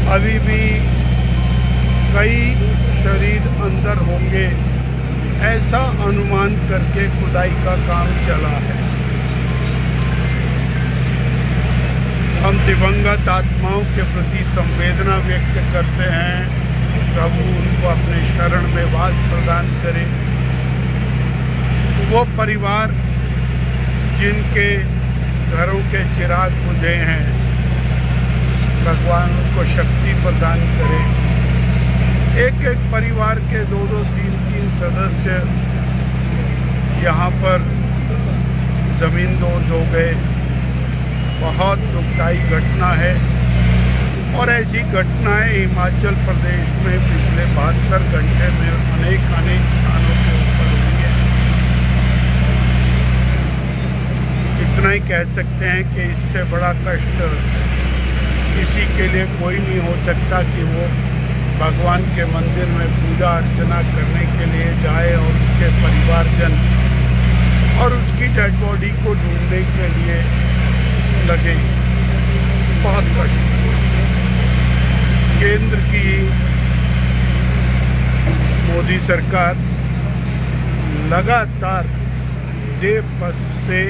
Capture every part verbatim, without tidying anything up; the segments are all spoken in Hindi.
अभी भी कई शरीर अंदर होंगे, ऐसा अनुमान करके खुदाई का काम चला है। हम दिवंगत आत्माओं के प्रति संवेदना व्यक्त करते हैं। प्रभु उनको अपने शरण में वास प्रदान करे। वो परिवार जिनके घरों के चिराग बुझे हैं, भगवान उनको शक्ति प्रदान करे। एक एक परिवार के दो दो तीन तीन सदस्य यहाँ पर ज़मींदोज़ हो गए। बहुत दुखदाई घटना है और ऐसी घटनाएं हिमाचल प्रदेश में पिछले बहत्तर घंटे में अनेक अनेक स्थानों के ऊपर हुई है। इतना ही कह सकते हैं कि इससे बड़ा कष्ट किसी के लिए कोई नहीं हो सकता कि वो भगवान के मंदिर में पूजा अर्चना करने के लिए जाए और उसके परिवारजन और उसकी डेड बॉडी को ढूंढने के लिए लगे। बहुत कष्ट। केंद्र की मोदी सरकार लगातार बेफस से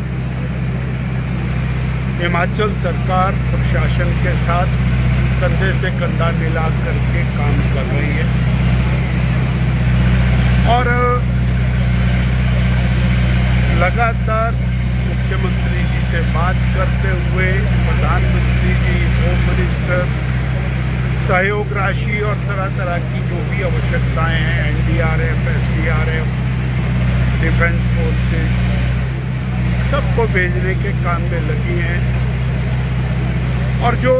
हिमाचल सरकार प्रशासन के साथ कंधे से कंधा मिला करके काम कर रही है और लगातार मुख्यमंत्री जी से बात करते हुए प्रधानमंत्री जी, होम मिनिस्टर, सहयोग राशि और तरह तरह की जो भी आवश्यकताएं हैं, N D R F, S D R F, defence forces, सबको भेजने के काम में लगी हैं। और जो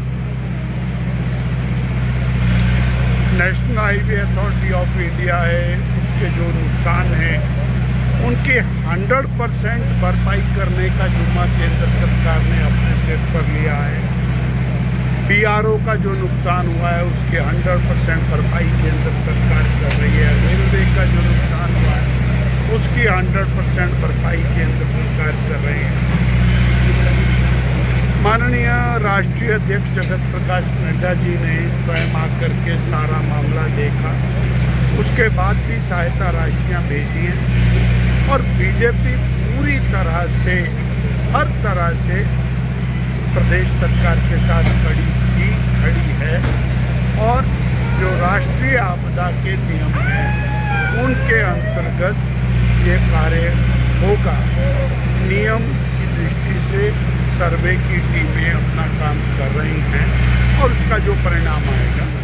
national highway authority of India है, उसके जो नुकसान हैं उनके सौ परसेंट भरपाई करने का जिम्मा केंद्र सरकार ने अपने सिर पर लिया है। बी आर ओ का जो नुकसान हुआ है उसके सौ परसेंट भरपाई केंद्र सरकार कर रही है। रेलवे का जो नुकसान हुआ है उसकी सौ परसेंट भरपाई केंद्र सरकार कर रही है। माननीय राष्ट्रीय अध्यक्ष जगत प्रकाश नड्डा जी ने स्वयं आकर के सारा मामला देखा, उसके बाद भी सहायता राशियाँ भेजी हैं और बीजेपी पूरी तरह से हर तरह से प्रदेश सरकार के साथ खड़ी थी, खड़ी है और जो राष्ट्रीय आपदा के नियम हैं उनके अंतर्गत ये कार्य होगा। नियम की दृष्टि से सर्वे की टीमें अपना काम कर रही हैं और उसका जो परिणाम आएगा